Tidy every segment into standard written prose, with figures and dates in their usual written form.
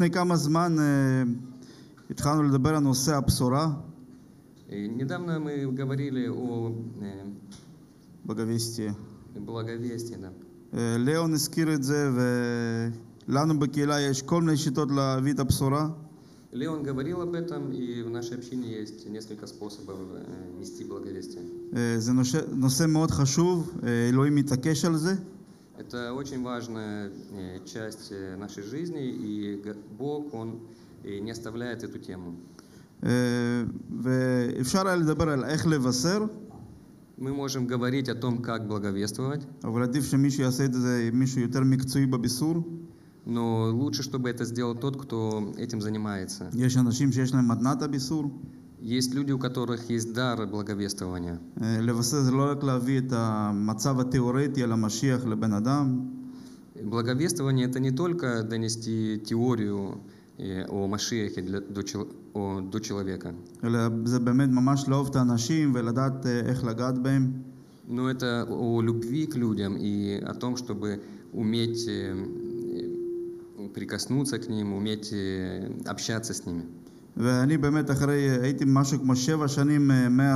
לפני כמה זמן התחלנו לדבר על נושא הבשורה. Недавно мы говорили о благовестие. благовестии, да. ליאון הזכיר את זה, ולנו בקהילה יש כל מיני שיטות להביא את הבשורה. Леон говорил об этом, и в нашей общине есть несколько способов нести благовестие. זה נושא מאוד חשוב, אלוהים מתעקש על זה. Это очень важная часть нашей жизни, и Бог, Он не оставляет эту тему. ואפשר היה לדבר על איך לבשר. Мы можем говорить о том, как благовествовать. אבל עדיף שמישהו יעשה את זה, מישהו יותר מקצועי בבישור. Но лучше, чтобы это сделал тот, кто этим занимается. יש אנשים שיש להם מתנת הבישור. Есть люди, у которых есть дар благовествования. לבשר זה לא רק להביא את המצב התיאורטי על המשיח לבן אדם. Благовествование — это не только донести теорию о Машиахе до человека. אלא זה באמת ממש לאהוב את האנשים ולדעת איך לגעת בהם. Но это о любви к людям и о том, чтобы уметь прикоснуться к ним, уметь общаться с ними. ואני באמת הייתי משהו כמו 7 שנים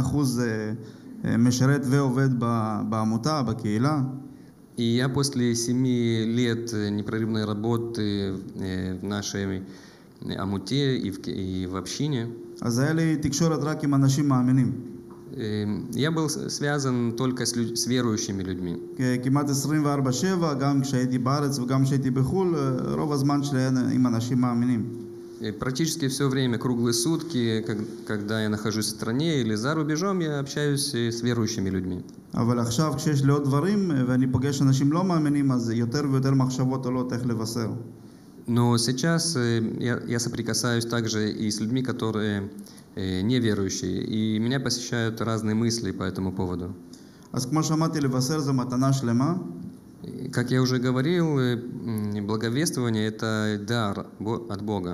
100% משרת ועובד בעמותה, בקהילה. И я после 7 лет непрерывной работы в нашей амуте и в общине, אז היה לי תקשורת רק עם אנשים מאמינים. я был связан только с верующими людьми. כמעט 24/7, גם כשהייתי בארץ וגם כשהייתי בחו"ל, רוב הזמן שלי היה עם אנשים מאמינים. Практически все время, круглые сутки, когда я нахожусь в стране или за рубежом, я общаюсь с верующими людьми. אבל עכשיו כשיש לי עוד дворим, ואני погеш אנשים לא מאמינים, אז יותר ויותר מחשבות עולות איך לבשר. Но сейчас я соприкасаюсь также и с людьми, которые неверующие, и меня посещают разные мысли по этому поводу. אז כמו שאמרתי, לבשר זה מתנה שלמה. Как я уже говорил, благовествование — это дар от Бога.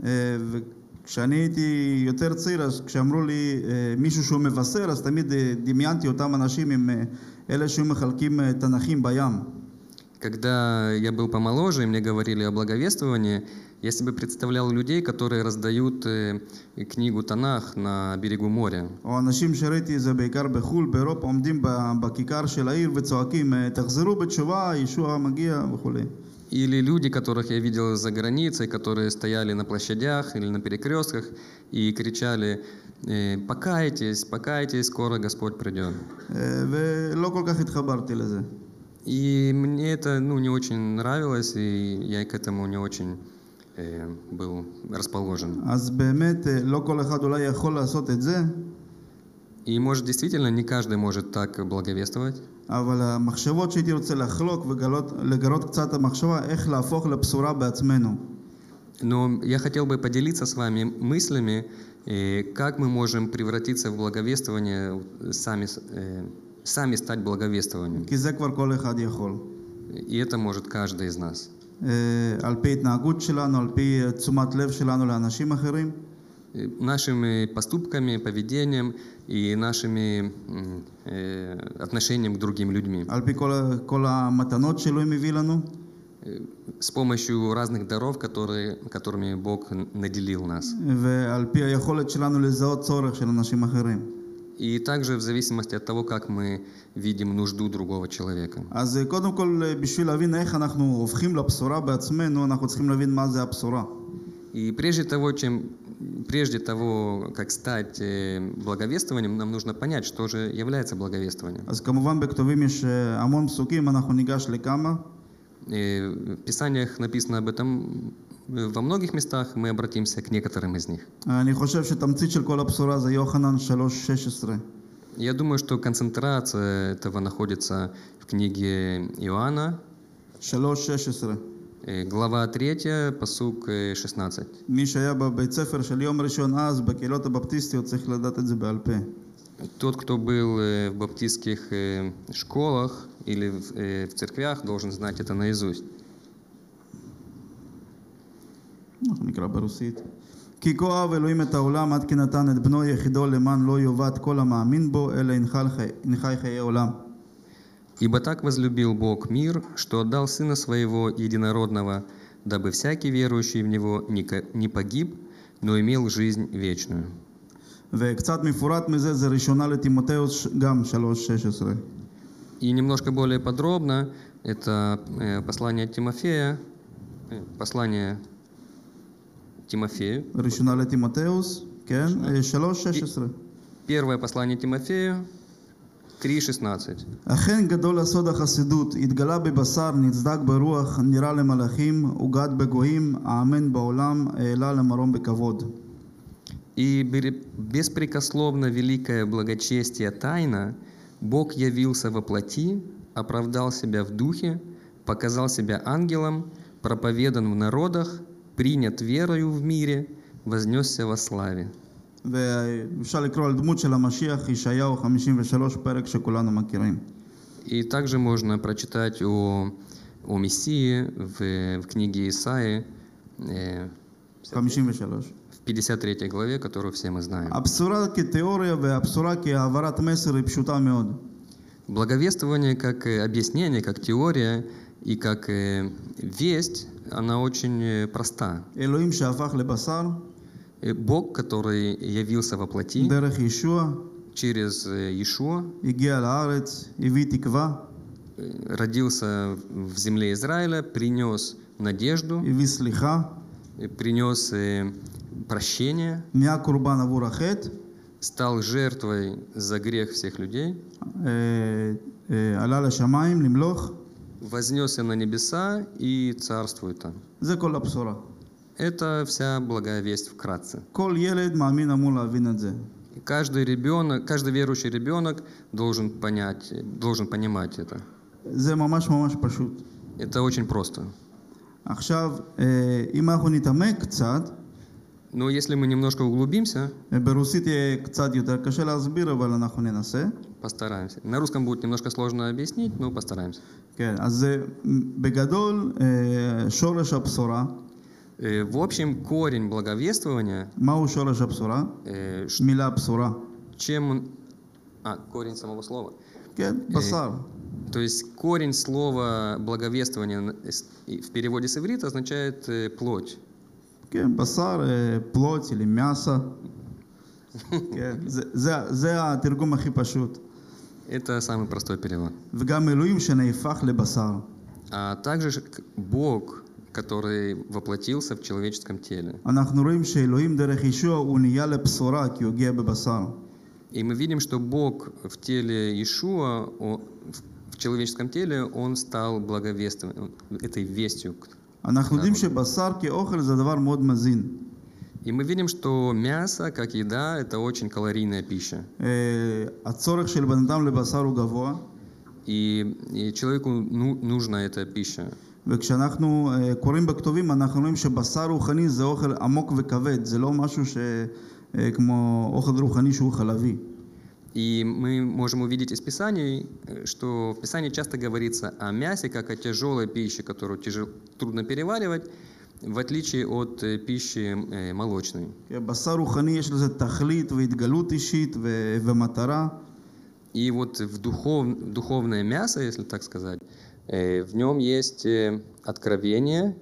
כשאני הייתי יותר צעיר, אז כשאמרו לי מישהו שהוא מבשר, אז תמיד דמיינתי אותם אנשים עם אלה שהיו מחלקים תנכים בים. Когда я был помоложе, и мне говорили о благовествовании, я себе представлял людей, которые раздают книгу Танах на берегу моря. או אנשים שראיתי זה בעיקר בחו"ל, באירופה, עומדים בכיכר של העיר וצועקים, תחזרו בתשובה, ישוע מגיע וכו'. Или люди, которых я видел за границей, которые стояли на площадях или на перекрестках и кричали: «Покайтесь, покайтесь, скоро Господь придет». ולא כל כך התחברתי לזה. И мне это не очень нравилось, и я к этому не очень был расположен. אז באמת לא כל אחד אולי יכול לעשות את זה. И может, действительно, не каждый может так благовествовать. אבל המחשבות שהייתי רוצה לחלוק ולגלות קצת המחשבה איך להפוך לבשורה בעצמנו. Но я хотел бы поделиться с вами мыслями, как мы можем превратиться в благовествование, сами стать благовествованием. כי זה כבר כל אחד יכול. И это может каждый из нас. על פי התנהגות שלנו, על פי תשומת לב שלנו לאנשים אחרים. Нашими поступками, поведением и нашими отношением к другим людям. על פי כל המתנות שאלוהים מביא לנו. С помощью разных даров, которыми Бог наделил нас. ועל פי היכולת שלנו לזהות צורך של אנשים אחרים. И также в зависимости от того, как мы видим нужду другого человека. אז קודם כל, בשביל להבין איך אנחנו הופכים לבשורה בעצמנו, אנחנו צריכים להבין מה זה הבשורה. И прежде того, как стать благовествованием, нам нужно понять, что же является благовествованием. אז כמובן בכתובים יש המון פסוקים, אנחנו ניגש לכמה. В Писаниях написано об этом во многих местах, мы обратимся к некоторым из них. אני חושב שתמצית של כל הבשורה זה יוחנן 3:16. Я думаю, что концентрация этого находится в книге Иоанна, 3:16. глава 3, пасук 16. מי שהיה בבית ספר של יום ראשון אז, בקהילות הבפטיסטיות, צריך לדעת את זה בעל פה. Тот, кто был в баптистских школах или в церквях, должен знать это наизусть. אנחנו נקרא ברוסית. כי כה אהב אלוהים את העולם עד כי נתן את בנו יחידו למען לא יאבד כל המאמין בו, אלא ינחי חיי עולם. Ибо так возлюбил Бог мир, что отдал Сына Своего Единородного, дабы всякий верующий в Него не погиб, но имел жизнь вечную». וקצת מפורט מזה זה ראשונה לתימותאוס גם 3:16. И немножко более подробно это послание Тимофею, ראשונה לתימותאוס, כן, 3:16. первое послание Тимофею, 3:16. אכן גדול הסוד החסידות, התגלה בבשר, נצדק ברוח, נראה למלאכים, הוגד בגויים, האמן בעולם, העלה למרום בכבוד. «И беспрекословно великое благочестие тайна, Бог явился во плоти, оправдал себя в духе, показал себя ангелом, проповедан в народах, принят верою в мире, вознесся во славе». ואפשר לקרוא על דמות של המשיח, ישעיהו 53, פרק שכולנו מכירים. И также можно прочитать о Мессии в книге Исаии, 53. в 53 главе, которую все мы знаем. הבשורה כתיאוריה והבשורה כהעברת מסר היא פשוטה מאוד. Благовествование как объяснение, как теория и как весть, она очень проста. אלוהים שהפך לבשר, Бог, который явился во плоти דרך ישוע, через Иешуа, הגיע לארץ, הביא תקווה, родился в земле Израиля, принес надежду, הביא סליחה, принес прощение, נהיה קורבן עבור החטא, стал жертвой за грех всех людей, עלה לשמיים למלוך. вознесся на небеса и царствует там. זה כל הבשורה. Это вся благая весть вкратце. כל ילד מאמין אמור להבין את זה. Каждый верующий ребенок должен понимать это. זה ממש ממש פשוט. Это очень просто. עכשיו, אם אנחנו נתעמק קצת, Но если мы немножко углубимся, ברוסית יהיה קצת יותר קשה להסביר, אבל אנחנו ננסה. постараемся. На русском будет немножко сложно объяснить, но постараемся. כן, אז בגדול, שורש הבשורה, В общем, корень благовествования, מהו שורש הבשורה? מילה בשורה. чем он... корень самого слова. כן, בשר. То есть корень слова благовествования в переводе с иврита означает плоть. כן, בשר, פלוט, или мясо. כן, זה התרגום הכי פשוט. Это самый простой перевод. וגם אלוהים שנהפך לבשר. А также Бог, который воплотился в человеческом теле. אנחנו רואים שאלוהים דרך ישוע הוא נהיה לבשורה, כי הוא הגיע בבשר. И мы видим, что Бог в теле Иешуа, в человеческом теле, Он стал благовествованием, этой вестью. אנחנו יודעים שבשר כאוכל זה דבר מאוד מזין. И мы видим, что мясо, как еда, это очень калорийная пища. הצורך של בן אדם לבשר הוא גבוה. И человеку нужна эта пища. וכשאנחנו קוראים בכתובים, אנחנו רואים שבשר רוחני זה אוכל עמוק וכבד. זה לא משהו כמו אוכל רוחני שהוא חלבי. И мы можем увидеть из Писаний, что в Писании часто говорится о мясе, как о тяжелой пище, которую трудно переваривать, в отличие от пищи молочной. בשר רוחני יש לזה תכלית והתגלות אישית ומטרה. И вот в духовное мясо, если так сказать, в нем есть откровение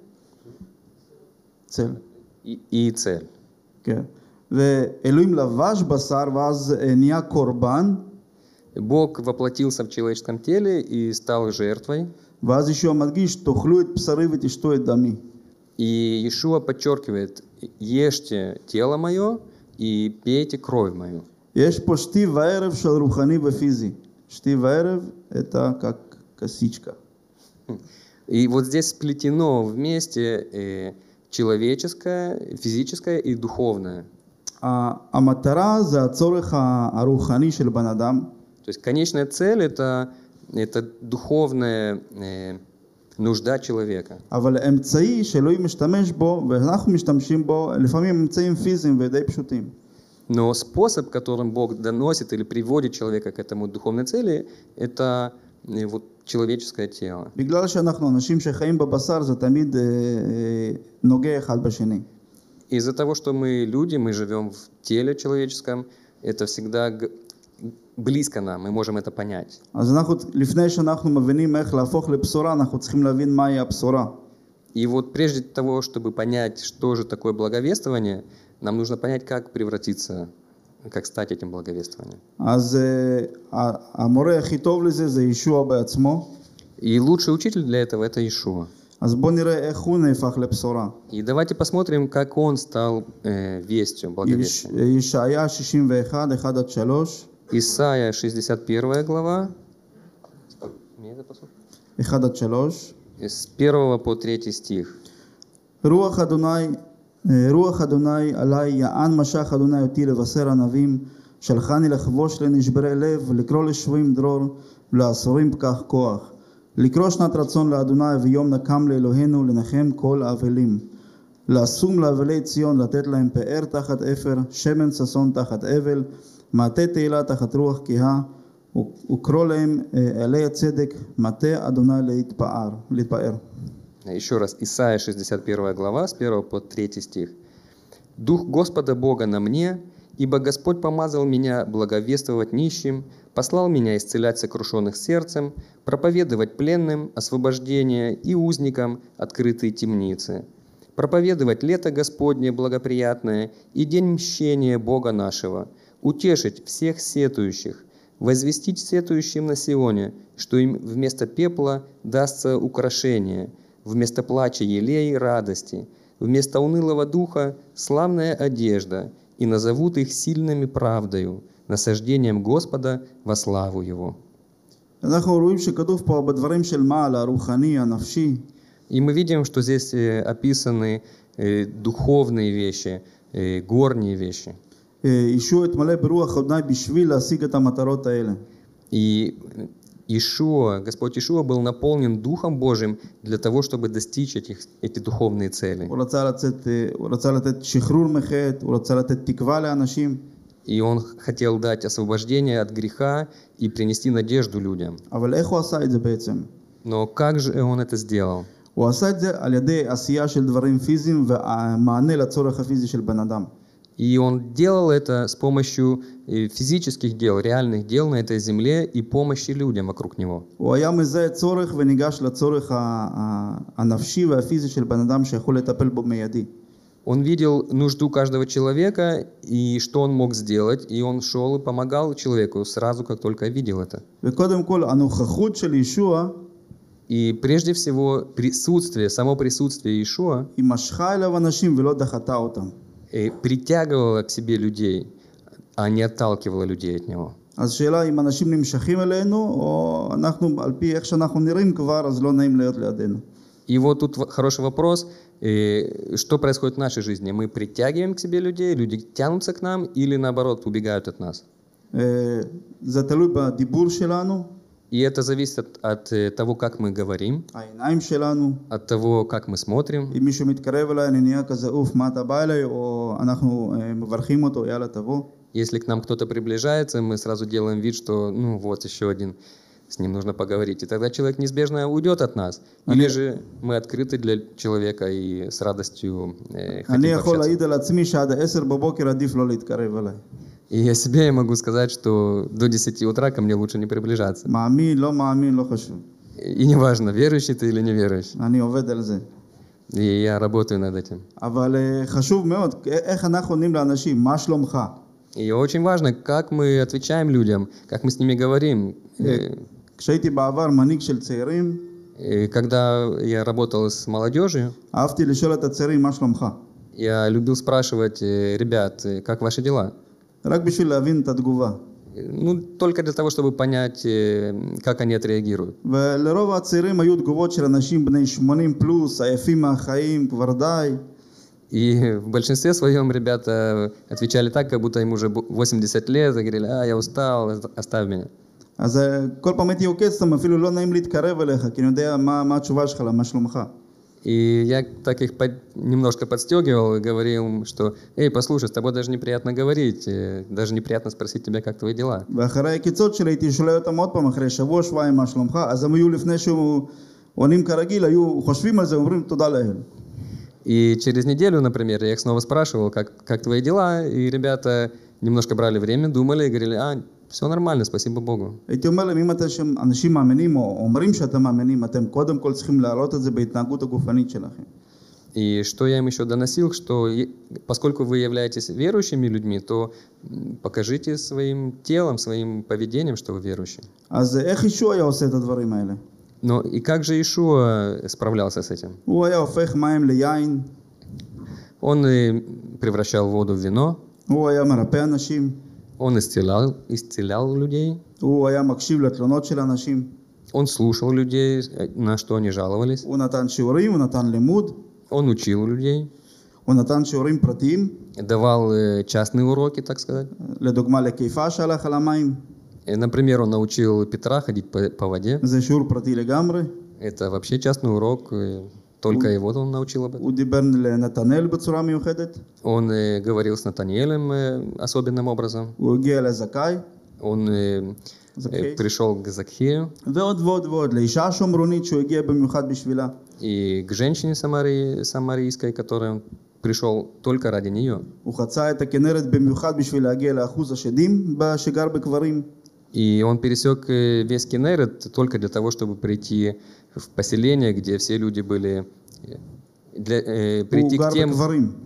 и цель. כן. ואלוהים לבש בשר ואז נהיה קורבן. Бог воплотился в человеческом теле и стал жертвой. ואז ישוע מדגיש, תאכלו את בשרי ותשתו את דמי. И Иешуа подчеркивает: ешьте тело мое и пейте кровь мою. יש פה שתי וערב של רוחני ופיזי. שתי וערב, это как косичка. И вот здесь сплетено вместе человеческое, физическое и духовное. המטרה זה הצורך הרוחני של בן אדם. То есть конечная цель это духовная нужда человека. אבל האמצעי שאלוהים משתמש בו ואנחנו משתמשים בו לפעמים אמצעים פיזיים ודי פשוטים. Но способ, которым Бог доносит или приводит человека к этому духовной цели, это вот человеческое тело. בגלל שאנחנו אנשים שחיים בבשר זה תמיד נוגע אחד בשני. Из-за того, что мы люди, мы живем в теле человеческом, это всегда близко нам, мы можем это понять. אז לפני שאנחנו מבינים איך להפוך לבשורה, אנחנו צריכים להבין מהי הבשורה. И вот прежде того, чтобы понять, что же такое благовествование, нам нужно понять, как превратиться, как стать этим благовествованием. אז המורה הכי טוב לזה זה ישוע בעצמו. И лучший учитель для этого — это Иешуа. אז בוא נראה איך הוא נהפך לבשורה. И давайте посмотрим, как он стал вестью, благовествием. ישעיה 61, 1-3. Исайя, 61 глава, 1-3. с 1 по 3 стих. רוח אדוני עלי, יען משך אדוני אותי לבשר ענבים, שלחני לכבוש לנשברי לב, לקרוא לשבויים דרור, ולאסורים פקח כוח. לקרוא שנת רצון לאדוני ויום נקם לאלוהינו, לנחם כל האבלים. לאסום לאבלי ציון, לתת להם פאר תחת אפר, שמן ששון תחת אבל, מעטה תהילה תחת רוח כהה, וקרוא להם אלי הצדק, מטה אדוני להתפאר. Еще раз, Исайя, 61 глава, с 1 по 3 стих. «Дух Господа Бога на мне, ибо Господь помазал меня благовествовать нищим, послал меня исцелять сокрушенных сердцем, проповедовать пленным освобождение и узникам открытые темницы, проповедовать лето Господне благоприятное и день мщения Бога нашего, утешить всех сетующих, возвестить сетующим на Сионе, что им вместо пепла дастся украшение, вместо плача елей радости, вместо унылого духа славная одежда, и назовут их сильными правдою, насаждением Господа во славу Его». אנחנו רואים שכתוב פה בדברים של מעל, הרוחני, הנפשי. И мы видим, что здесь описаны духовные вещи, горние вещи. ישוע התמלא ברוח אדוני בשביל להשיג את המטרות האלה. И Иешуа, Господь Иешуа был наполнен Духом Божьим для того, чтобы достичь эти духовные цели. הוא רצה לתת שחרור מחטא, הוא רצה לתת תקווה לאנשים. И он хотел дать освобождение от греха и принести надежду людям. אבל איך הוא עשה את זה בעצם? Но как же он это сделал? הוא עשה את זה על ידי עשייה של דברים פיזיים ומענה לצורך הפיזי של בן אדם. И он делал это с помощью физических дел, реальных дел на этой земле и помощи людям вокруг него. הוא היה מזהה צורך וניגש לצורך הנפשי והפיזי של בן אדם שיכול לטפל בו מיידי. Он видел нужду каждого человека и что он мог сделать, и он шел и помогал человеку сразу, как только видел это. וקודם כל, הנוכחות של ישוע, И прежде всего присутствие, само присутствие Иешуа היא משכה אליו אנשים ולא דחתה אותם. притягивало к себе людей, а не отталкивало людей от него. אז שאלה אם אנשים נמשכים אלינו, או אנחנו, על פי איך שאנחנו נראים כבר, אז לא נעים להיות לידינו. И вот тут хороший вопрос, что происходит в нашей жизни? Мы притягиваем к себе людей, люди тянутся к нам или наоборот убегают от нас? זה תלוי בדיבור שלנו, И это зависит от того, как мы говорим, העיניים שלנו. от того, как мы смотрим. אם מישהו מתקרב אליי, אני נהיה כזה, אוף, מה אתה בא אליי? או אנחנו מברכים אותו, יאללה, תבוא. Если к нам кто-то приближается, мы сразу делаем вид, что ну вот еще один, с ним нужно поговорить. И тогда человек неизбежно уйдет от нас. Или же мы открыты для человека и с радостью אני хотим יכול пообщаться. להעיד על עצמי שעד 10 בבוקר עדיף לא להתקרב אליי. И я себе я могу сказать, что до 10 утра ко мне лучше не приближаться. מאמין, לא מאמין, לא חשוב. И неважно, верующий ты или неверующий. אני עובד על זה. И я работаю над этим. אבל חשוב מאוד, איך אנחנו עונים לאנשים, מה שלומך? И очень важно, как мы отвечаем людям, как мы с ними говорим. כשהייתי בעבר מנהיג של צעירים, Когда я работал с молодежью, אהבתי לשאול את הצעירים, מה שלומך? я любил спрашивать, ребят, как ваши дела? רק בשביל להבין את התגובה. Ну, только для того, чтобы понять, как они отреагируют. ולרוב הצעירים היו תגובות של אנשים בני 80 פלוס, עייפים מהחיים, כבר די. И в большинстве своем ребята отвечали так, как будто им уже 80 лет, и говорили, я устал, оставь меня. אז כל פעם הייתי עוקץ אותם, אפילו לא נעים להתקרב אליך, כי אני יודע מה התשובה שלך, מה שלומך. И я так их немножко подстегивал и говорил, что, послушай, с тобой даже неприятно говорить, даже неприятно спросить тебя, как твои дела. ואחרי הקיצות שלי הייתי שואל אותם עוד פעם, אחרי שבוע, שבועיים, מה שלומך? אז הם היו לפני שהוא עונים כרגיל, היו חושבים על זה, אומרים תודה לאל. И через неделю, например, я их снова спрашивал, как твои дела, и ребята немножко брали время, думали и говорили, все нормально, спасибо Богу. הייתי אומר להם, אם אתם אנשים מאמינים או אומרים שאתם מאמינים, אתם קודם כל צריכים להעלות את זה בהתנהגות הגופנית שלכם. И что я им еще доносил, что поскольку вы являетесь верующими людьми, то покажите своим телом, своим поведением, что вы верующие. אז איך ישוע היה עושה את הדברים האלה? Но и как же Иешуа справлялся с этим? הוא היה הופך מים ליין, Он превращал воду в вино, הוא היה מרפא אנשים, он исцелял людей, הוא היה מקשיב לתלונות של אנשים, он слушал людей, на что они жаловались, הוא נתן שיעורים, הוא נתן לימוד, он учил людей, הוא נתן שיעורים פרטיים, давал частные уроки, так сказать. לדוגמה לקיפה שהלך על המים, Например, он научил Петра ходить по воде. זה שיעור פרטי לגמרי, Это вообще частный урок, только его он научил об этом. הוא דיבר לנתנאל בצורה מיוחדת, Он говорил с Натаниэлем особенным образом. הוא הגיע לזכאי, Он זכאי, пришел к Закхею ועוד ועוד ועוד, לאישה השומרונית שהוא הגיע במיוחד בשבילה. и к женщине самарийской, которой он пришел только ради нее. הוא חצה את הכנרת במיוחד בשביל להגיע לאחוז השדים שגר בקברים. И он пересек весь Кенерет только для того, чтобы прийти в поселение, где все люди были, прийти к тем,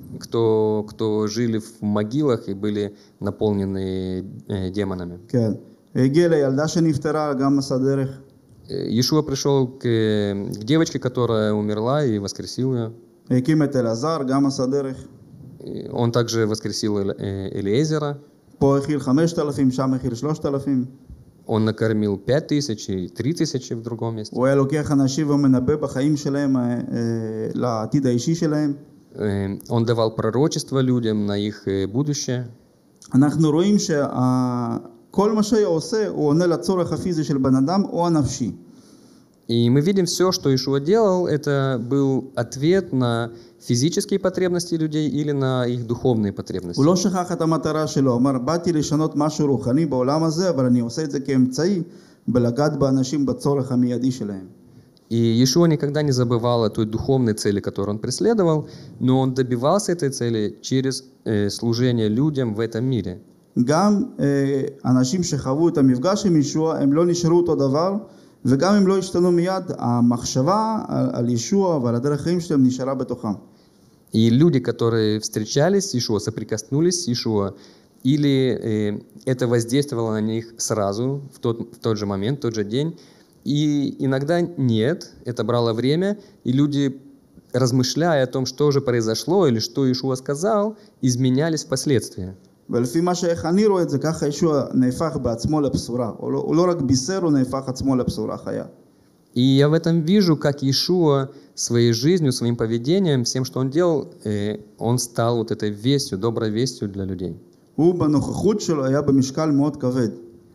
кто жили в могилах и были наполнены демонами. כן. הגיע לילדה שנפטרה גם עשה דרך. Иешуа пришел к девочке, которая умерла, и воскресил ее. הקים את אלעזר, גם עשה דרך. Он также воскресил Элиезера. פה הכיל 5,000, שם הכיל 3,000. Он накормил 5000 и 3000 в другом месте. הוא היה לוקח אנשים ומנבא בחיים שלהם לעתיד האישי שלהם. Он давал пророчество людям на их будущее. אנחנו רואים שכל מה שהוא עושה, הוא עונה לצורך הפיזי של בן אדם או הנפשי. И мы видим, все, что Иешуа делал, это был ответ на физические потребности людей или на их духовные потребности. הוא לא שכח את המטרה שלו, הוא אמר, באתי לשנות משהו רוחני בעולם הזה, אבל אני עושה את זה כאמצעי בלגעת באנשים בצורך המיידי שלהם. И Иешуа никогда не забывал о той духовной цели, которую он преследовал, но он добивался этой цели через служение людям в этом мире. גם אנשים שחוו את המפגש עם ישוע, הם לא נשארו אותו דבר, וגם אם לא השתנו מיד, המחשבה על ישוע ועל הדרך חיים שלהם נשארה בתוכם. И люди, которые встречались с Иешуа, соприкоснулись с Иешуа, или это воздействовало на них сразу, в тот же момент, в тот же день, и иногда нет, это брало время, и люди, размышляя о том, что же произошло или что Иешуа сказал, изменялись впоследствии. ולפי מה שאיך אני רואה את זה, ככה ישוע נהפך בעצמו לבשורה. הוא לא רק בישר, הוא נהפך עצמו לבשורה חיה. И я в этом вижу, как Иешуа своей жизнью, своим поведением, всем, что он делал, он стал вот этой вестью, доброй вестью для людей. הוא בנוכחות שלו היה במשקל מאוד כבד.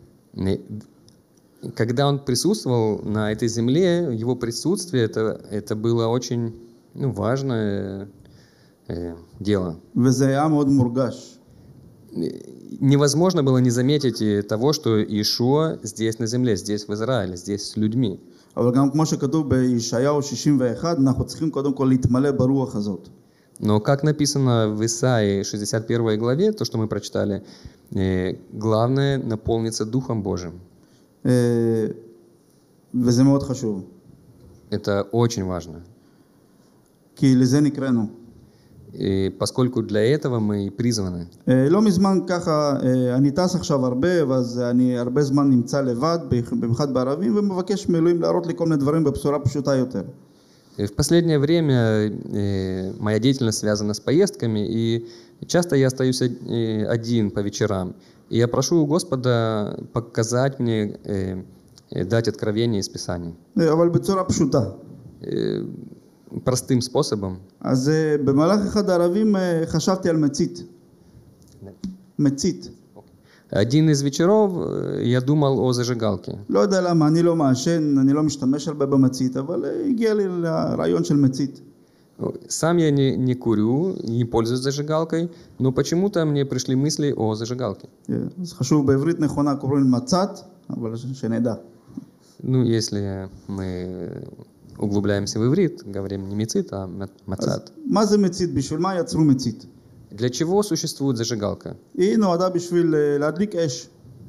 Когда он присутствовал на этой земле, его присутствие, это было очень важное дело. וזה היה מאוד מורגש. Невозможно было не заметить того, что Иешуа здесь на земле, здесь в Израиле, здесь с людьми. אבל גם כמו שכתוב בישעיהו 61, אנחנו צריכים קודם כל להתמלא ברוח הזאת. Но как написано в Исаии 61 главе, то, что мы прочитали, главное наполниться Духом Божьим. וזה מאוד חשוב. Это очень важно. כי לזה נקראנו. И поскольку для этого мы и призваны. לא מזמן ככה, אני טס עכשיו הרבה, ואז אני הרבה זמן נמצא לבד, במיוחד בערבים, ומבקש מאלוהים להראות לי כל מיני דברים בבשורה פשוטה יותר. В последнее время моя деятельность связана с поездками, и часто я остаюсь один по вечерам. И я прошу у Господа показать мне, дать откровение из Писаний. אבל בצורה פשוטה. Простым способом. אז במהלך אחד הערבים חשבתי על מצית. מצית. Один из вечеров я думал о зажигалке. לא יודע למה, אני לא מעשן, אני לא משתמש הרבה במצית, אבל הגיע לי לרעיון של מצית. Сам я не курю, не пользуюсь зажигалкой, но почему-то мне пришли мысли о зажигалке. אז חשוב, בעברית נכונה קוראים מצת, אבל שנדע. Ну, если мы углубляемся в иврит, говорим не мецит, а мацат. מה זה מצית? בשביל מה יצרו מצית? Для чего существует зажигалка? היא נועדה בשביל להדליק אש.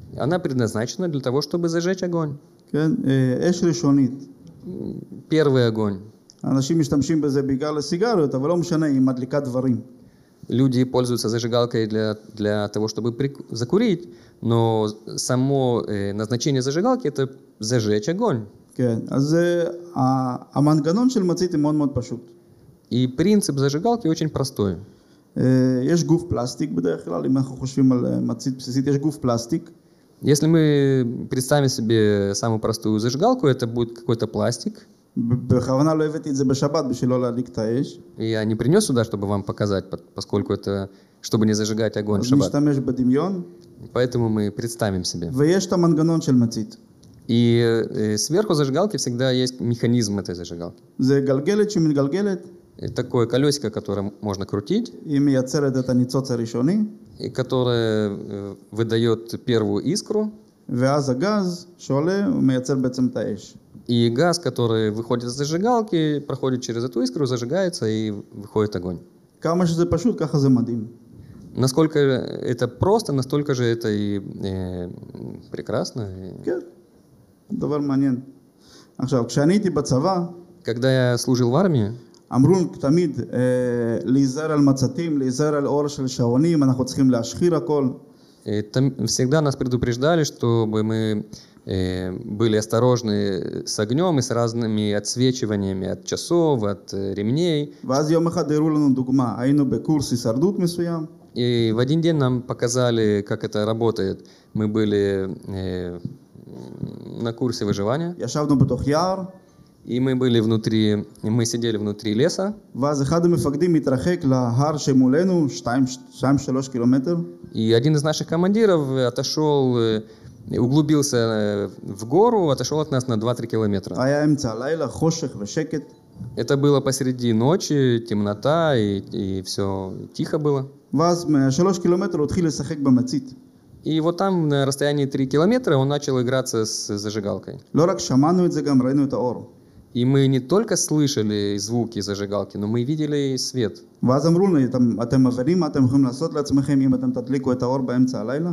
Она предназначена для того, чтобы зажечь огонь. כן? אש ראשונית. Первый огонь. אנשים משתמשים בזה בגלל הסיגריות, אבל לא משנה, היא מדליקה דברים. Люди пользуются зажигалкой для того, чтобы закурить, но само назначение зажигалки – это зажечь огонь. כן, אז המנגנון של מצית הוא מאוד מאוד פשוט. И принцип зажигалки очень простой. יש גוף פלסטיק בדרך כלל, אם אנחנו חושבים על מצית בסיסית, יש גוף פלסטיק. Если мы представим себе самую простую зажигалку, это будет какой-то пластик. בכוונה לא הבאתי את זה בשבת בשביל לא להדליק את האש. Я не принес сюда, чтобы вам показать, поскольку это, чтобы не зажигать огонь в אז шаббат. נשתמש בדמיון. Поэтому мы представим себе. ויש את המנגנון של מצית. И сверху зажигалки всегда есть механизм этой зажигалки. זה גלגלת שמתגלגלת. Такое колесико, которое можно крутить, היא מייצרת את הניצוץ הראשוני. и которое выдает первую искру, ואז הגז שעולה הוא מייצר בעצם את האש. и газ, который выходит из зажигалки, проходит через эту искру, зажигается и выходит огонь. כמה שזה פשוט, ככה זה מדהים. Насколько это просто, настолько же это и прекрасно. כן, דבר מעניין. עכשיו, כשאני הייתי בצבא, Когда я служил в армии, אמרו תמיד להיזהר על מצתים, להיזהר על אור של שעונים, אנחנו צריכים להשחיר הכל. всегда нас предупреждали, чтобы мы были осторожны с огнем и с разными отсвечиваниями от часов, от ремней. ואז יום אחד הראו לנו דוגמה, היינו בקורס הישרדות מסוים. И в один день нам показали, как это работает. Мы были на курсе выживания, ישבנו בתוך יער, и мы сидели внутри леса, ואז אחד המפקדים מתרחק להר שמולנו, 2-3 קילומטר. и один из наших командиров углубился в гору, отошел от нас на 2-3 километра. היה אמצע הלילה, חושך ושקט. Это было посреди ночи, темнота, и все тихо было. ואז מ3 קילומטר הוא התחיל לשחק במצית. И вот там на расстоянии 3 километра он начал играться с зажигалкой. לא רק שמענו את זה, גם ראינו את האור. И мы не только слышали звуки зажигалки, но мы видели свет. ואז אמרו לי, אתם מבינים מה אתם יכולים לעשות לעצמכם אם אתם תדליקו את האור באמצע הלילה?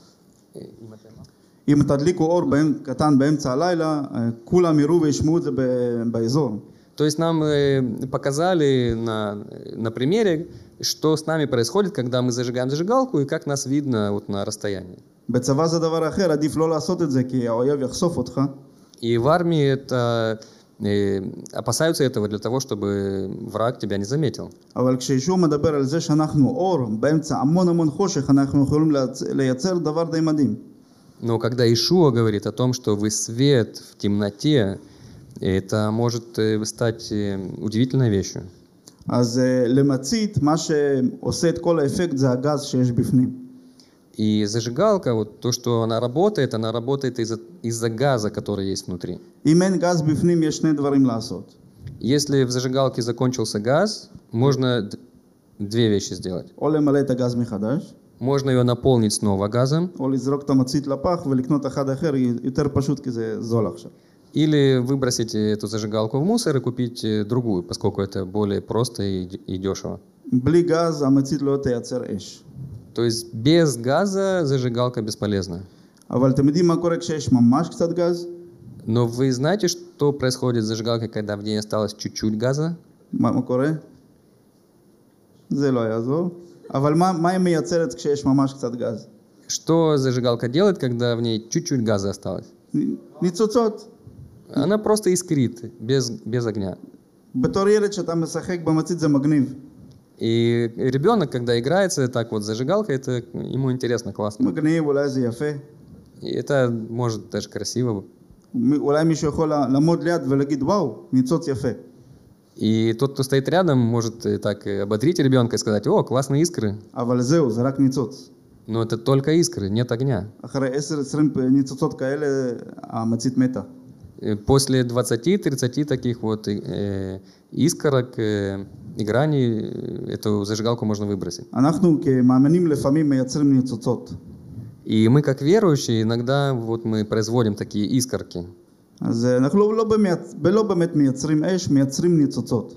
אם תדליקו אור קטן באמצע הלילה, כולם יראו וישמעו את זה באזור. То есть нам показали на примере, что с нами происходит, когда мы зажигаем зажигалку и как нас видно вот на расстоянии. בצבא זה דבר אחר, עדיף לא לעשות את זה כי האויב יחשוף אותך. И в армии это опасаются этого для того, чтобы враг тебя не заметил. אבל כשישוע מדבר על זה שאנחנו אור באמצע המון חושך, אנחנו יכולים לייצר דבר די מדהים. Но когда Иешуа говорит о том, что вы свет в темноте, это может стать удивительной вещью. אז למצית, מה שעושה את כל האפקט זה הגז שיש בפנים. И зажигалка, вот то, что она работает из-за газа, который есть внутри. אם אין גז בפנים, יש שני דברים לעשות. Если в зажигалке закончился газ, можно две вещи сделать. או למלא את הגז מחדש, Можно ее наполнить снова газом, או לזרוק את המצית לפח ולקנות אחד אחר, יותר פשוט כי זה זול עכשיו. или выбросить эту зажигалку в мусор и купить другую, поскольку это более просто и дешево. בלי גז המצית לא תייצר אש. То есть без газа зажигалка бесполезна. אבל אתם יודעים מה קורה כשיש ממש קצת גז? Но вы знаете, что происходит с зажигалкой, когда в ней осталось чуть-чуть газа? מה קורה? זה לא יעזור. אבל מה היא מייצרת כשיש ממש קצת גז? Что зажигалка делает, когда в ней чуть-чуть газа осталось? ניצוצות. Она просто искрит, без огня. בתור ילד שאתה משחק במצית זה מגניב. И ребенок, когда играется так вот с зажигалкой, это ему интересно, классно. מגניב, אולי זה יפה. И это может даже красиво. אולי מישהו יכול לעמוד ליד ולהגיד וואו, ניצוץ יפה. И тот, кто стоит рядом, может так ободрить ребенка и сказать: о, классные искры. אבל זהו, זה רק ניצוץ. Но это только искры, нет огня. אחרי 10-20 ניצוצות כאלה, המצית מתה. После 20-30 таких вот искорок и граней эту зажигалку можно выбросить. אנחנו כמאמינים לפעמים מייצרים ניצוצות. И мы, как верующие, иногда вот мы производим такие искорки. אז אנחנו לא באמת מייצרים אש, מייצרים ניצוצות.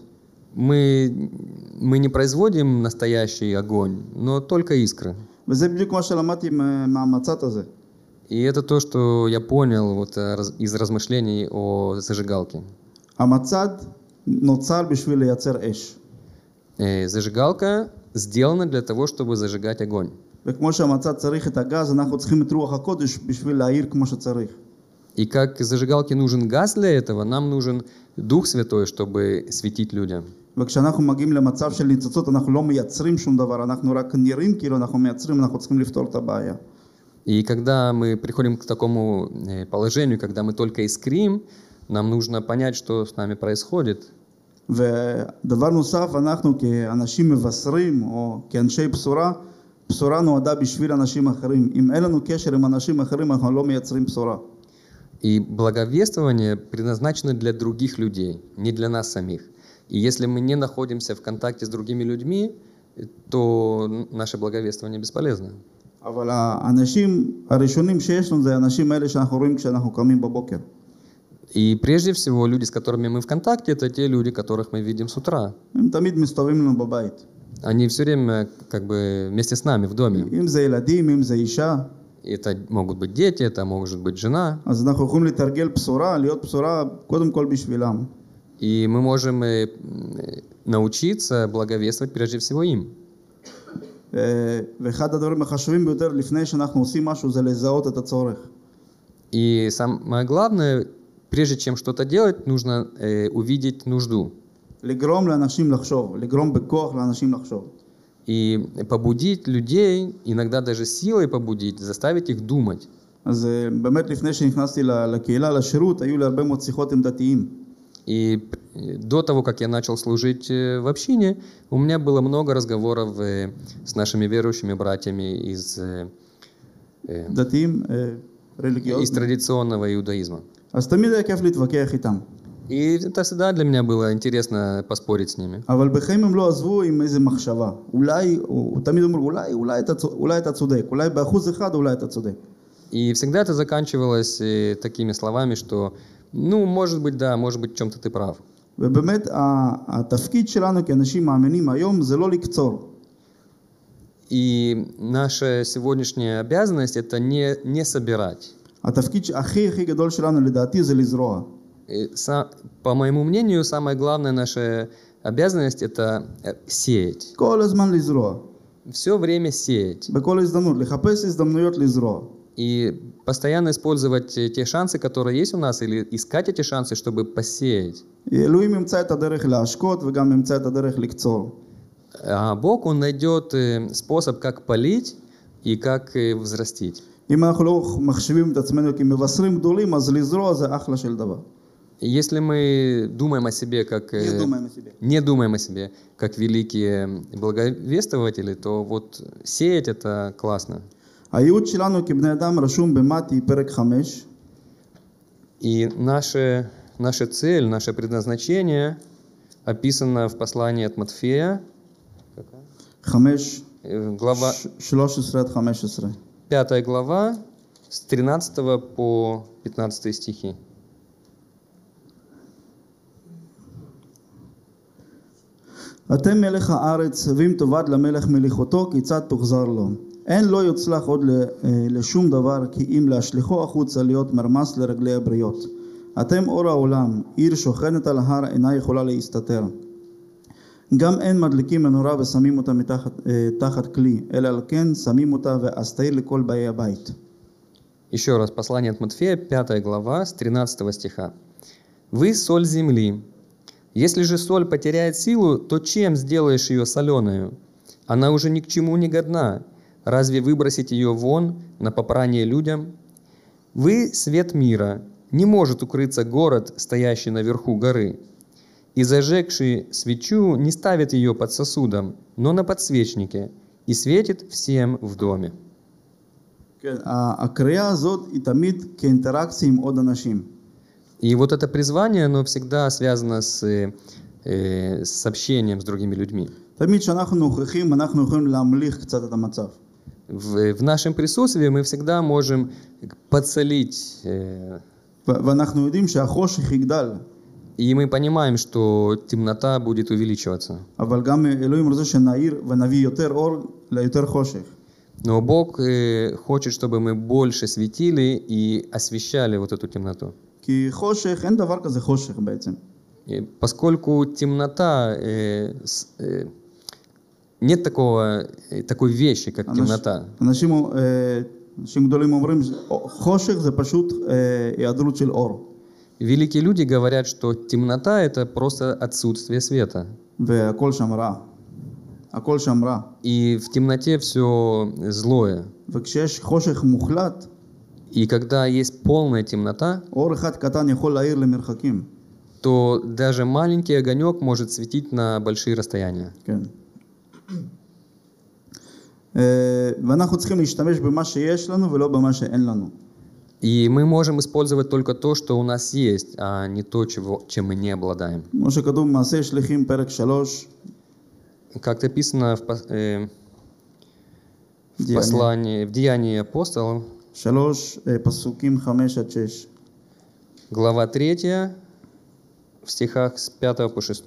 Мы не производим настоящий огонь, но только искры. וזה בדיוק מה שלמדתי מהמצת הזה. И это то, что я понял вот из размышлений о зажигалке. המצד נוצר בשביל לייצר אש. Зажигалка сделана для того, чтобы зажигать огонь. וכמו שהמצד צריך את הגז, אנחנו צריכים את רוח הקודש בשביל להאיר כמו שצריך. И как зажигалке нужен газ для этого, нам нужен Дух Святой, чтобы светить людям. וכשאנחנו мגיעים למצב של ניצוצות, אנחנו לא מייצרים שום דבר, אנחנו רק נראים כאילו אנחנו מייצרים, אנחנו צריכים לפתור את הבעיה. И когда мы приходим к такому положению, когда мы только искрим, нам нужно понять, что с нами происходит. ודבר נוסף, אנחנו כאנשים מבשרים או כאנשי בשורה, בשורה נועדה בשביל אנשים אחרים. אם אין לנו קשר עם אנשים אחרים, אנחנו לא מייצרים בשורה. И благовествование предназначено для других людей, не для нас самих. И если мы не находимся в контакте с другими людьми, то наше благовествование бесполезно. אבל האנשים הראשונים שיש לנו זה האנשים האלה שאנחנו רואים כשאנחנו קמים בבוקר. И прежде всего люди, с которыми мы в контакте, это те люди, которых мы видим с утра. הם תמיד מסתובבים לנו בבית. Они все время как бы вместе с нами в доме. אם זה ילדים, אם זה אישה. Это могут быть дети, это может быть жена. אז אנחנו יכולים לתרגל בשורה, להיות בשורה קודם כל בשבילם. И мы можем научиться благовествовать прежде всего им. ואחד הדברים החשובים ביותר לפני שאנחנו עושים משהו זה לזהות את הצורך. И самое главное, прежде чем что-то делать, нужно увидеть нужду. לגרום לאנשים לחשוב, לגרום בכוח לאנשים לחשוב. И побудить людей, иногда даже силой побудить, заставить их думать. אז באמת לפני שנכנסתי לקהילה, לשירות, היו לי הרבה מאוד שיחות עם דתיים. И до того, как я начал служить в общине, у меня было много разговоров с нашими верующими братьями из דתיים, религиозные. из традиционного иудаизма. אז תמיד היה כיף להתווכח איתם. И это всегда для меня было интересно поспорить с ними. אבל בחיים הם לא עזבו עם איזה מחשבה. אולי, הוא תמיד אומר, אולי אתה צודק, אולי ב1%, אולי אתה צודק. И всегда это заканчивалось такими словами, что, ну, может быть, да, может быть, в чем-то ты прав. ובאמת, התפקיד שלנו כאנשים מאמינים היום זה לא לקצור. И наша сегодняшняя обязанность – это не собирать. התפקיד הכי גדול שלנו לדעתי זה לזרוע. По моему мнению, самая главная наша обязанность – это сеять. כל הזמן לזרוע. Все время сеять. בכל הזדמנות, לחפש הזדמנויות לזרוע. И постоянно использовать те шансы, которые есть у нас, или искать эти шансы, чтобы посеять. אלוהים ימצא את הדרך להשקות וגם ימצא את הדרך לקצור. А Бог, Он найдет способ, как полить и как взрастить. אם אנחנו לא מחשיבים את עצמנו כמבשרים גדולים, אז לזרוע זה אחלה של דבר. Если мы думаем о себе как... Не думаем о себе как великие благовествователи, то вот сеять это классно. הייעוד שלנו כבני אדם רשום במתי פרק 5. И наша цель, наше предназначение описано в послании от Матфея, 5, глава 13-15. 5 глава, с 13 по 15 стихи. אתם מלך הארץ, ואם תאבד למלך מליכותו, כיצד תוחזר לו? אין לא יוצלח עוד לשום דבר, כי אם להשליחו החוצה להיות מרמס לרגלי הבריות. אתם אור העולם, עיר שוכנת על ההר אינה יכולה להסתתר. גם אין מדליקים מנורה ושמים אותה תחת כלי, אלא על כן שמים אותה ואז תאיר לכל באי הבית. Еще раз, послание от Матфея, 5 глава, с 13 стиха. «Вы соль земли. Если же соль потеряет силу, то чем сделаешь ее соленою? Она уже ни к чему не годна. Разве выбросить ее вон на попрание людям? Вы свет мира. Не может укрыться город, стоящий наверху горы. И зажегший свечу не ставит ее под сосудом, но на подсвечнике, и светит всем в доме». הקריאה הזאת היא תמיד כאינטראקציה עם עוד אנשים. И вот это призвание, оно всегда связано с общением с другими людьми. תמיד כשאנחנו נוכחים, אנחנו יכולים להמליך קצת את המצב. В нашем присутствии мы всегда можем подсолить. ואנחנו יודעים שהחושך יגדל. И мы понимаем, что темнота будет увеличиваться. אבל גם אלוהים רוצה שנעיר ונביא יותר אור ליותר חושך. Но Бог хочет, чтобы мы больше светили и освещали вот эту темноту. כי חושך, אין דבר כזה חושך בעצם. И поскольку темнота, нет такой вещи, как темнота. אנשים גדולים אומרים, חושך זה פשוט היעדרות של אור. Великие люди говорят, что темнота — это просто отсутствие света. והכל שם רע. הכל שם רע. И в темноте все злое. וכשיש חושך מוחלט, И когда есть полная темнота, אור אחד קטן יכול להאיר למרחקים. то даже маленький огонек может светить на большие расстояния. כן. ואנחנו צריכים להשתמש במה שיש לנו ולא במה שאין לנו. И мы можем использовать только то, что у нас есть, а не то, чем мы не обладаем. כמו שכתוב במעשה שליחים פרק 3, Как написано в послании, в Деянии апостолов, 3, פסוקים 5-6. глава 3, в стихах с 5 по 6.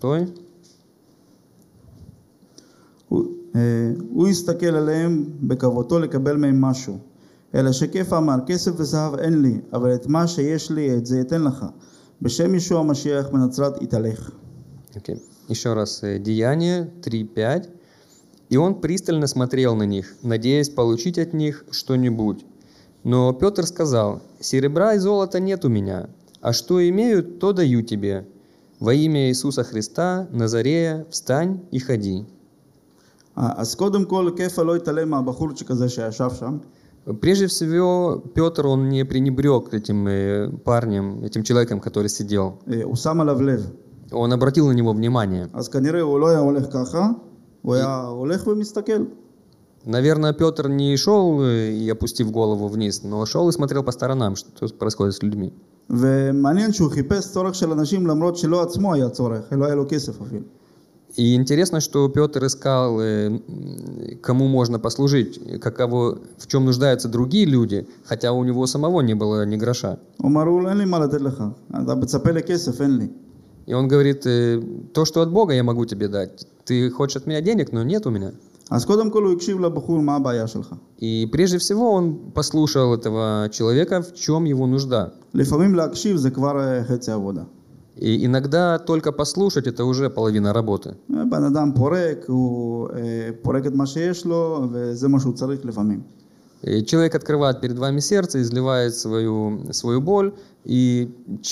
הוא הסתכל עליהם בכבודו לקבל מהם משהו. אלא שכיף אמר, כסף וזהב אין לי, אבל את מה שיש לי, את זה אתן לך. בשם ישוע המשיח בנצרת יתהלך. Okay. Еще раз, Деяние 3:5. «И он пристально смотрел на них, надеясь получить от них что-нибудь. Но Петр сказал: серебра и золота нет у меня, а что имею, то даю тебе. Во имя Иисуса Христа, Назарея, встань и ходи». אז קודם כל, כיפה לא התעלם מהבחורצ'יק הזה שישב שם. Прежде всего, Петр, он не пренебрег этим парнем, этим человеком, который сидел. הוא שם עליו לב. Он обратил на него внимание. אז כנראה הוא לא היה הולך ככה, הוא היה הולך ומסתכל. Наверное, Петр не шел и опустив голову вниз, но шел и смотрел по сторонам, что происходит с людьми. ומעניין שהוא חיפש צורך של אנשים למרות שלא עצמו היה צורך, לא היה לו כסף אפילו. И интересно, что Петр искал, кому можно послужить, в чем нуждаются другие люди, хотя у него самого не было ни гроша. הוא אמר, אין לי מה לתת לך, אתה מצפה לכסף, אין לי. И он говорит: то, что от Бога, я могу тебе дать. Ты хочешь от меня денег, но нет у меня. אז קודם כל הוא הקשיב לבחור, מה הבעיה שלך? И прежде всего он послушал этого человека, в чем его нужда. לפעמים להקשיב זה כבר חצי עבודה. И иногда только послушать — это уже половина работы. בן אדם פורק, הוא פורק את מה שיש לו, וזה מה שהוא צריך לפעמים. И человек открывает перед вами сердце, изливает свою боль, и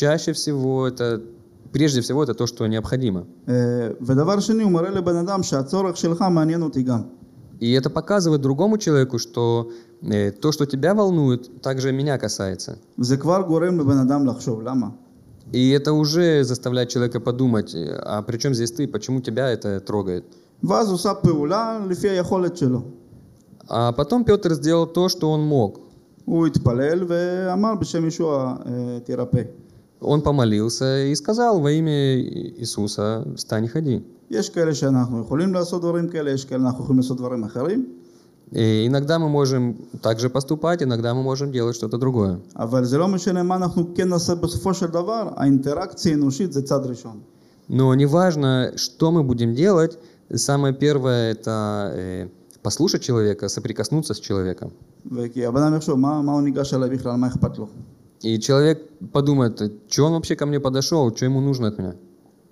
прежде всего это то, что необходимо. ודבר שני, הוא מראה לבן אדם שהצורך שלך מעניין אותי גם. И это показывает другому человеку, что то, что тебя волнует, также меня касается. זה כבר גורם לבן אדם לחשוב, למה? И это уже заставляет человека подумать: а при чем здесь ты, почему тебя это трогает? ואז הוא עושה פעולה לפי היכולת שלו. А потом Петр сделал то, что он мог. הוא התפלל ואמר בשם ישוע תירפא. Он помолился и сказал: во имя Иисуса встань и ходи. יש כאלה שאנחנו יכולים לעשות דברים כאלה, יש כאלה אנחנו יכולים לעשות דברים אחרים. И иногда мы можем также поступать, иногда мы можем делать что-то другое. אבל זה לא משנה מה אנחנו כן נעשה בסופו של דבר, האינטראקציה האנושית זה צד ראשון. Но неважно, что мы будем делать, самое первое — это послушать человека, соприкоснуться с человеком. וכי הבן אדם יחשוב, מה הוא ניגש אליי בכלל, מה אכפת לו? И человек подумает: что он вообще ко мне подошел, что ему нужно от меня.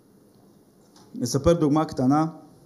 נספר דוגמה קטנה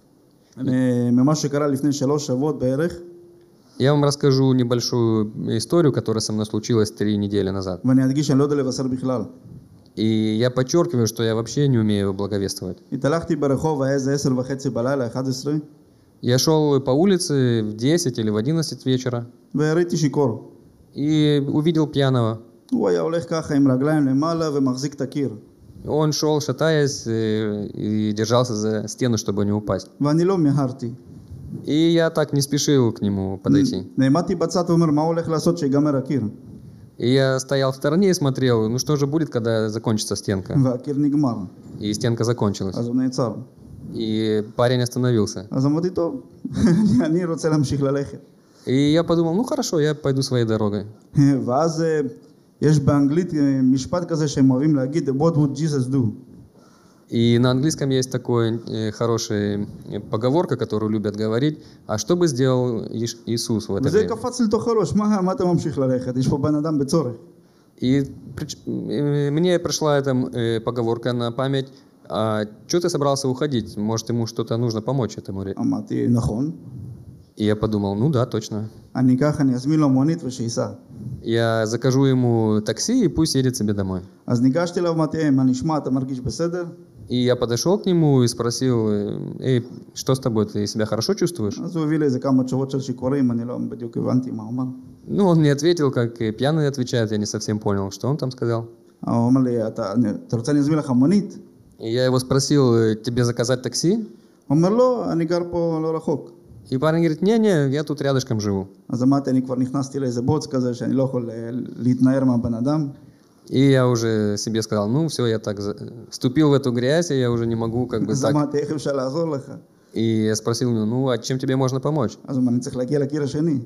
ממה שקרה לפני 3 שבועות בערך. Я вам расскажу небольшую историю, которая со мной случилась 3 недели назад. ואני אדגיש, אני לא יודע לבשר בכלל. И я подчеркиваю, что я вообще не умею благовествовать. התהלכתי ברחוב, היה איזה 10:30 בלילה, 11. Я шел по улице в 10 или в 11 вечера וראיתי שיכור. и увидел пьяного. הוא היה הולך ככה עם רגליים למעלה ומחזיק את הקיר. Он шел, шатаясь, и держался за стену, чтобы не упасть. ואני לא מיהרתי. И я так не спешил к нему подойти. נעמדתי בצד ואומר, מה הוא הולך לעשות שיגמר הקיר? И я стоял в стороне и смотрел, ну что же будет, когда закончится стенка. והקיר נגמר. И стенка закончилась. אז הוא נעצר. И парень остановился. אז אמרתי, טוב, אני רוצה להמשיך ללכת. И я подумал: ну хорошо, я пойду своей дорогой. ואז יש באנגלית משפט כזה שהם אוהבים להגיד, what would Jesus do? И на английском есть такой хорошая поговорка, которую любят говорить. А что бы сделал Иисус в это וזה время? קפץ לתוך הראש, מה אתה ממשיך ללכת? יש פה בן אדם בצורך. И мне пришла эта поговорка на память. А что ты собрался уходить? Может, ему что-то нужно помочь этому? אמרתי, נכון. И я подумал, ну да, точно. אני אקח, אני אזמין לו מונית ושייסע. Я закажу ему такси, и пусть едет себе домой. אז ניגשתי אליו, אמרתי, מה נשמע, אתה מרגיש בסדר? И я подошел к нему и спросил, эй, что с тобой, ты себя хорошо чувствуешь? אז הוא הביא לי איזה כמה תשובות של שיכורים, אני לא בדיוק הבנתי מה הוא אמר. Ну, он мне ответил, как и пьяный отвечает, я не совсем понял, что он там сказал. הוא אמר לי, אתה רוצה אני אזמין לך מונית? И я его спросил, тебе заказать такси? הוא אומר, לא, אני גר פה לא רחוק. И парень говорит, не, я тут рядышком живу. אז אמרתי, אני כבר נכנסתי לאיזה בוץ כזה, שאני לא יכול להתנער מהבן אדם. И я уже себе сказал, ну все, я так вступил в эту грязь, и я уже не могу как бы אז так. אמרתי, איך אפשר לעזור לך? И я спросил его, ну а чем тебе можно помочь? אז הוא אומר, אני צריך להגיע לקיר השני.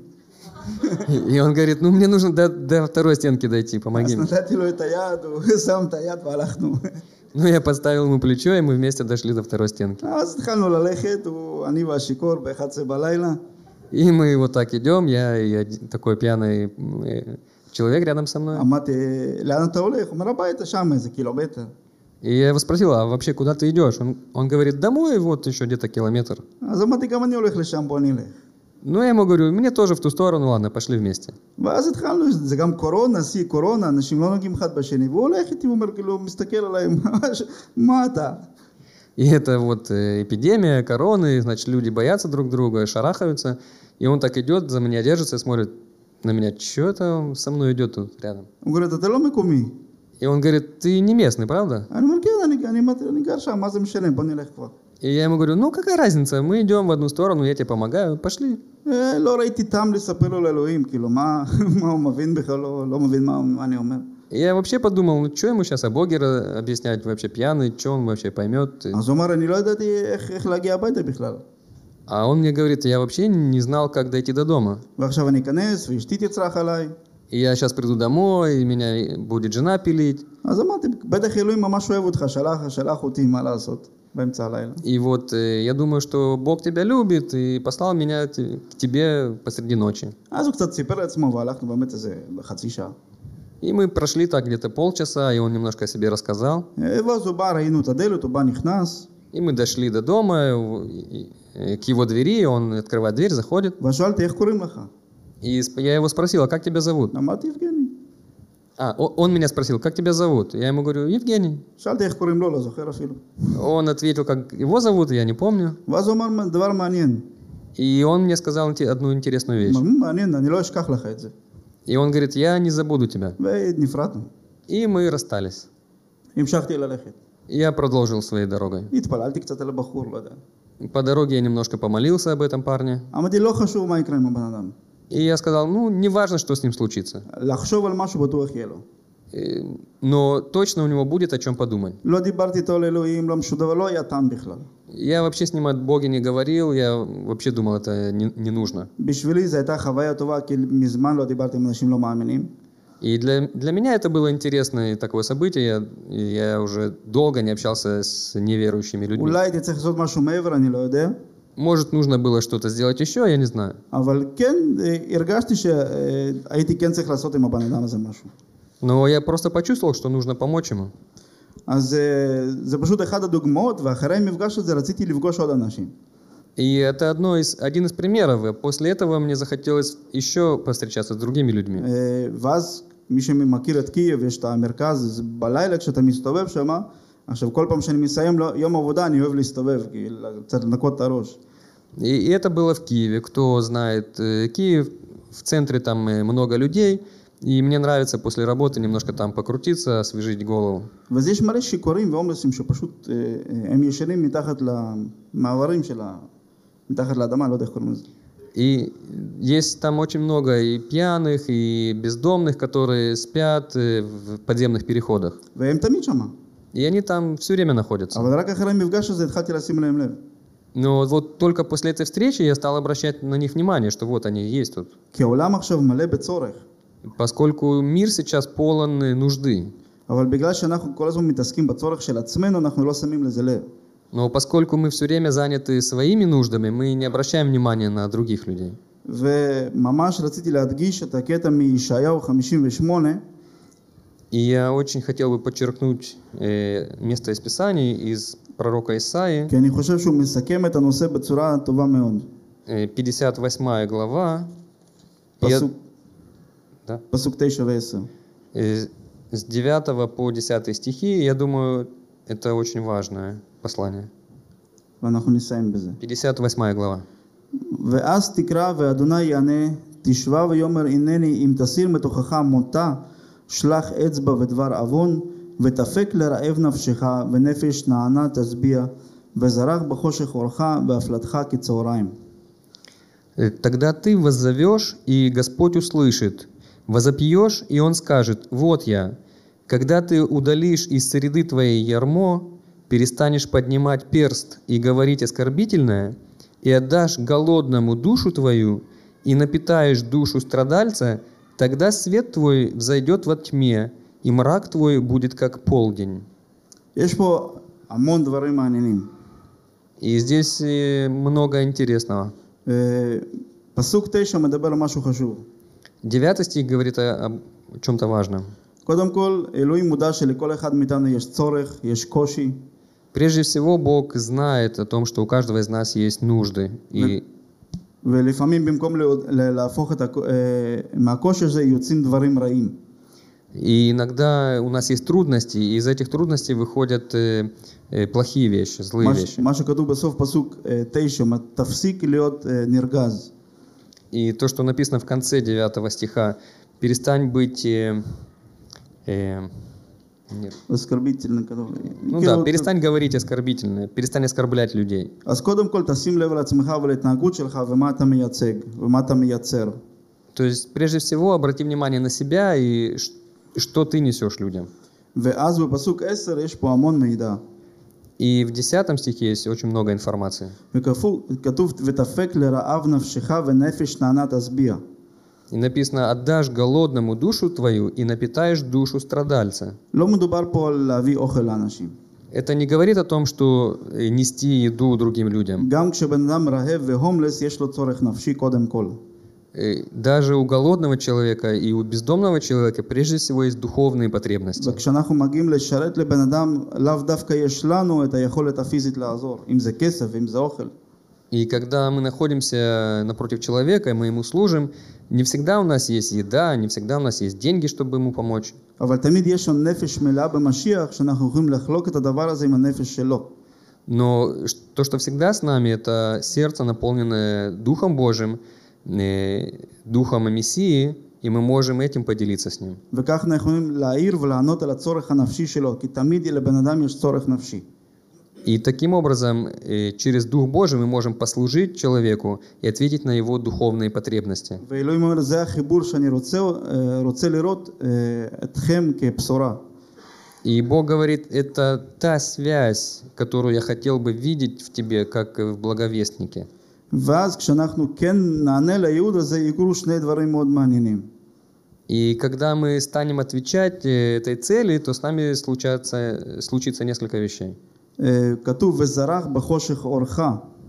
И он говорит, ну мне нужно до второй стенки дойти, помоги אז мне. נתתי לו את היד, הוא שם את היד והלכנו. Ну я подставил ему плечо, и мы вместе дошли до второй стенки. אז התחלנו ללכת, אני והשיכור ב-11 בלילה. И мы вот так идем, я и такой пьяный человек рядом со мной. אמרתי, לאן אתה הולך? הוא אומר, הביתה שם איזה קילומטר. И я его спросил, а вообще куда ты идешь? Он говорит, домой, вот еще где-то километр. אז אמרתי, גם אני הולך לשם, בוא נלך. Ну, я ему говорю, мне тоже в ту сторону, ладно, пошли вместе. ואז התחלנו, זה גם קורונה, שיא קורונה, אנשים לא נוגעים אחד בשני, והוא הולך איתי, הוא אומר, כאילו, מסתכל עליי, מה אתה? И это вот эпидемия, короны, значит, люди боятся друг друга, шарахаются. И он так идет, за меня держится и смотрит на меня, что это он со мной идет тут рядом. הוא אומר, אתה לא מקומי. И он говорит, ты не местный, правда? אני אומר, כן, אני גר שם, מה זה משנה, בוא נלך כבר. И я ему говорю, ну какая разница, мы идем в одну сторону, я тебе помогаю, пошли. לא ראיתי טעם לספר לו לאלוהים, כאילו, מה הוא מבין בכלל, לא מבין מה אני אומר. И я вообще подумал, ну что ему сейчас о Боге объяснять, вообще пьяный, что он вообще поймет. אז הוא אמר, אני לא ידעתי איך להגיע הביתה בכלל. А он мне говорит, я вообще не знал, как дойти до дома. ועכשיו אני אכנס, ואשתי תצרח עליי. И я сейчас приду домой, и меня будет жена пилить. אז אמרתי, בטח אלוהים ממש אוהב אותך, שלח אותי, מה לעשות, באמצע הלילה. И вот я думаю, что Бог тебя любит и послал меня к тебе посреди ночи. אז הוא קצת סיפר לעצמו, והלכנו באמת איזה חצי שעה. И мы прошли так где-то полчаса, и он немножко о себе рассказал. ואז הוא בא, ראינו את הדלת, הוא בא נכנס. И мы дошли до дома, к его двери, он открывает дверь, заходит. ושאלתי, איך קוראים לך? И я его спросил, а как тебя зовут? אמרתי, יבגני. Он меня спросил, как тебя зовут? Я ему говорю, Евгений. שאלתי, איך קוראים לו, לא זוכר אפילו. Он ответил, как его зовут, я не помню. ואז הוא אמר, דבר מעניין. И он мне сказал одну интересную вещь. מעניין, אני לא אשכח לך את זה. И он говорит, я не забуду тебя. ונפרדנו. И мы расстались. המשכתי ללכת. И я продолжил своей дорогой. התפללתי קצת על הבחור, לא יודע. По дороге я немножко помолился об этом парне. אמרתי, לא חשוב מה יקרה עם הבן אדם. И я сказал, ну, не важно, что с ним случится. לחשוב על משהו בטוח יהיה לו. Но точно у него будет о чем подумать. לא דיברתי איתו על אלוהים, לא משהו דבר, לא היה טעם בכלל. Я вообще с ним о Боге не говорил, я вообще думал, это не нужно. בשבילי זו הייתה חוויה טובה, כי מזמן לא דיברתי עם אנשים לא מאמינים. И для меня это было интересное такое событие. Я уже долго не общался с неверующими людьми. אולי הייתי צריך לעשות משהו מעבר, אני לא יודע. Может, нужно было что-то сделать еще, я не знаю. אבל כן, הרגשתי שהייתי כן צריך לעשות עם הבן אדם הזה משהו. Но я просто почувствовал, что нужно помочь ему. אז זה פשוט אחד הדוגמאות, ואחרי המפגש הזה רציתי לפגוש עוד אנשים. И это один из примеров. И после этого мне захотелось еще повстречаться с другими людьми. ואז מי שמכיר את קייב, יש את המרכז, אז בלילה כשאתה מסתובב שם, עכשיו כל פעם שאני מסיים יום עבודה אני אוהב להסתובב, קצת לנקות את הראש. И это было в Киеве. Кто знает Киев, в центре там много людей. И мне нравится после работы немножко там покрутиться, освежить голову. ואז יש מלא שיכורים והומלסים שפשוט הם ישנים מתחת למעברים של מתחת לאדמה, לא יודע איך קוראים לזה. И есть там очень много и пьяных, и бездомных, которые спят в подземных переходах. והם תמיד שם. И они там все время находятся. אבל רק אחרי המפגש הזה התחלתי לשים להם לב. Но вот только после этой встречи я стал обращать на них внимание, что вот они есть тут. כי העולם עכשיו מלא בצורך. Поскольку мир сейчас полон нужды. אבל בגלל שאנחנו כל הזמן מתעסקים בצורך של עצמנו, אנחנו לא שמים לזה לב. Но поскольку мы все время заняты своими нуждами, мы не обращаем внимания на других людей. וממש רציתי להדגיש את הקטע מישעיהו 58, И я очень хотел бы подчеркнуть место из Писаний из пророка Исаии, כי אני חושב שהוא מסכם את הנושא בצורה טובה מאוד. 58 глава, Я- פסוק, да, פסוק 9 ו-10. с 9 по 10 стихи, я думаю, это очень важное послание. ואנחנו נסיים בזה. 58 глава. ואז תקרא ואדוני יענה, תשבע ויאמר הנני אם תסיר מתוכך מותה, שלח אצבע ודבר עוון, ותפק לרעב נפשך ונפש נענה תשביע, וזרח בחושך אורך והפלתך כצהריים. Тогда ты воззовешь, и Господь услышит. Возопьешь, и Он скажет: «Вот я». Когда ты удалишь из среды твоей ярмо, перестанешь поднимать перст и говорить оскорбительное, и отдашь голодному душу твою, и напитаешь душу страдальца, тогда свет твой взойдет во тьме, и мрак твой будет как полдень. יש פה המון דברים מעניינים. И здесь много интересного. פסוק 9 מדבר על משהו חשוב. 9 стих говорит о чем-то важном. קודם כל, אלוהים מודע שלכל אחד מאיתנו יש צורך, יש קושי, Прежде всего, Бог знает о том, что у каждого из нас есть нужды. И ולפעמים במקום להפוך מהקושי הזה יוצאים דברים רעים. иногда у нас есть трудности, и из этих трудностей выходят плохие вещи, злые вещи. מה שכתוב בסוף פסוק 9, תפסיק להיות נרגז. И то, что написано в конце 9 стиха: перестань быть... нет. אסקרביטל, כתוב. Ну да, перестань говорить оскорбительное, перестань оскорблять людей. אז קודם כל תשים לב לעצמך ולהתנהגות שלך ומה אתה מייצג ומה אתה מייצר. То есть, прежде всего, обрати внимание на себя и что ты несешь людям. ואז בפסוק 10 יש פה המון מידע. И в 10 стихе есть очень много информации. וכתוב ותפק לרעב נפשך ונפש נענה תשביע. И написано: «Отдашь голодному душу твою и напитаешь душу страдальца». לא מדובר פה על להביא אוכל לאנשים. Это не говорит о том, что нести еду другим людям. גם כשבן אדם רעב והומלס יש לו צורך נפשי קודם כל. Даже у голодного человека и у бездомного человека прежде всего есть духовные потребности. וכשאנחנו מגיעים לשרת לבן אדם, לאו דווקא יש לנו את היכולת הפיזית לעזור, אם זה כסף, אם זה אוכל. И когда мы находимся напротив человека, и мы ему служим, не всегда у нас есть еда, не всегда у нас есть деньги, чтобы ему помочь. אבל תמיד יש לנו נפש מלאה במשיח, שאנחנו יכולים לחלוק את הדבר הזה עם הנפש שלו. Но то, что всегда с нами, это сердце, наполненное Духом Божьим, Духом Мессии, и мы можем этим поделиться с Ним. וכך אנחנו יכולים להעיר ולענות על הצורך הנפשי שלו, כי תמיד לבן אדם יש צורך נפשי. И таким образом, через Дух Божий мы можем послужить человеку и ответить на его духовные потребности. ואלוהים אומר, זה החיבור שאני רוצה לראות אתכם כבשורה. И Бог говорит: это та связь, которую я хотел бы видеть в тебе, как в благовестнике. ואז כשאנחנו כן נענה לייעוד הזה, יקרו שני דברים מאוד מעניינים. И когда мы станем отвечать этой цели, то с нами случится несколько вещей. כתוב וזרח בחושך אורך.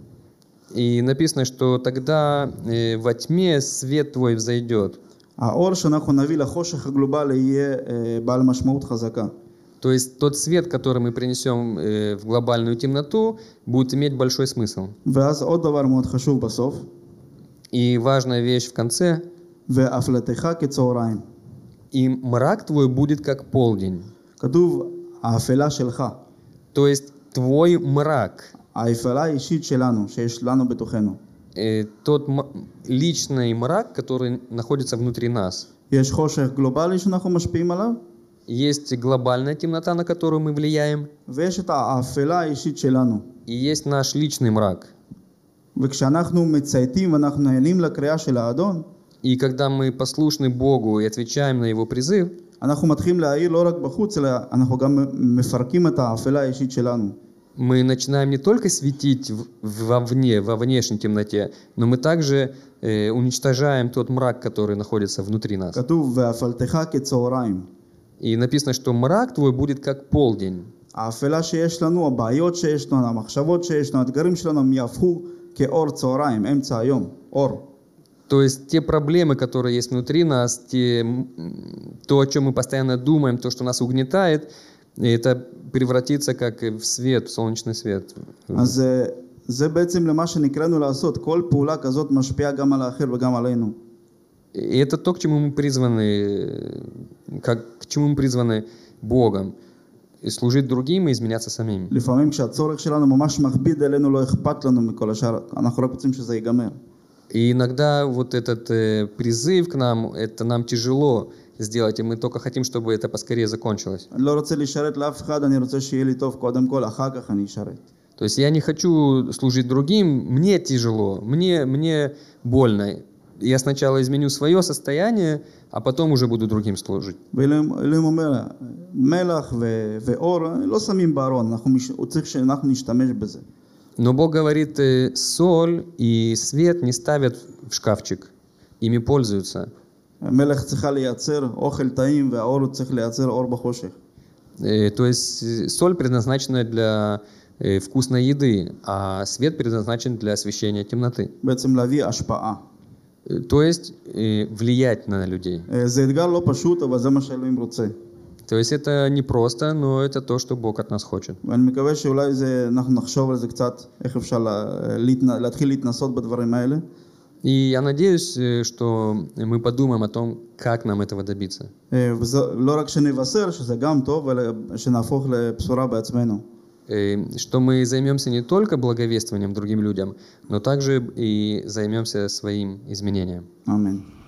И написано, что тогда во тьме свет твой взойдет. האור שאנחנו נביא לחושך הגלובלי יהיה בעל משמעות חזקה. То есть тот свет, который мы принесем в глобальную темноту, будет иметь большой смысл. ואז עוד דבר מאוד חשוב בסוף. И важная вещь в конце: והפלתך כצהריים. и мрак твой будет как полдень. כתוב האפלה שלך. То есть твой мрак. האפלה האישית שלנו, שיש לנו בתוכנו. Тот личный мрак, который находится внутри нас. יש חושך גלובלי שאנחנו משפיעים עליו. Есть глобальная темнота, на которую мы влияем. ויש את האפלה האישית שלנו. И есть наш личный мрак. וכשאנחנו מצייתים ואנחנו נהנים לקריאה של האדון, И когда мы послушны Богу и отвечаем на Его призыв, אנחנו מתחילים להעיר לא רק בחוץ, אלא אנחנו גם מפרקים את האפלה האישית שלנו. мы начинаем не только светить вовне, во внешней темноте, но мы также уничтожаем тот мрак, который находится внутри нас. כתוב ואפלתך כצהריים. И написано, что мрак твой будет как полдень. האפלה שיש לנו, הבעיות שיש לנו, המחשבות שיש לנו, האתגרים שלנו, הם יהפכו כאור צהריים, אמצע היום, אור. То есть те проблемы, которые есть внутри нас, то, о чем мы постоянно думаем, то, что нас угнетает, это превратится как в свет, в солнечный свет. אז זה בעצם למה שנקראנו לעשות. כל פעולה כזאת משפיעה גם על האחר וגם עלינו. И это то, к чему мы призваны Богом. И служить другим и изменяться самим. לפעמים כשהצורך שלנו ממש מכביד עלינו, לא אכפת לנו מכל השאר. אנחנו רק רוצים שזה ייגמר. И иногда вот этот призыв к нам, это нам тяжело сделать, и мы только хотим, чтобы это поскорее закончилось. אני לא רוצה לשרת לאף אחד, אני רוצה שיהיה לי טוב קודם כל, אחר כך אני אשרת. То есть я не хочу служить другим, мне тяжело, мне больно. Я сначала изменю свое состояние, а потом уже буду другим служить. ואלוהים אומר, מלח ואור לא שמים בארון, הוא צריך שאנחנו נשתמש בזה. Но Бог говорит, соль и свет не ставят в шкафчик, ими пользуются. מלח צריכה לייצר אוכל טעים, והאור צריך לייצר אור בחושך. То есть соль предназначена для вкусной еды, а свет предназначен для освещения темноты. בעצם להביא השפעה. То есть влиять на людей. זה אתגר לא פשוט, אבל זה מה שאלוהים רוצה. То есть это не просто, но это то, что Бог от нас хочет. ואני מקווה שאולי אנחנו נחשוב על זה קצת, איך אפשר להתחיל להתנסות בדברים האלה. И я надеюсь, что мы подумаем о том, как нам этого добиться. לא רק שנבשר, שזה גם טוב, אלא שנהפוך לבשורה בעצמנו. Что мы займемся не только благовествованием другим людям, но также и займемся своим изменением. אמן.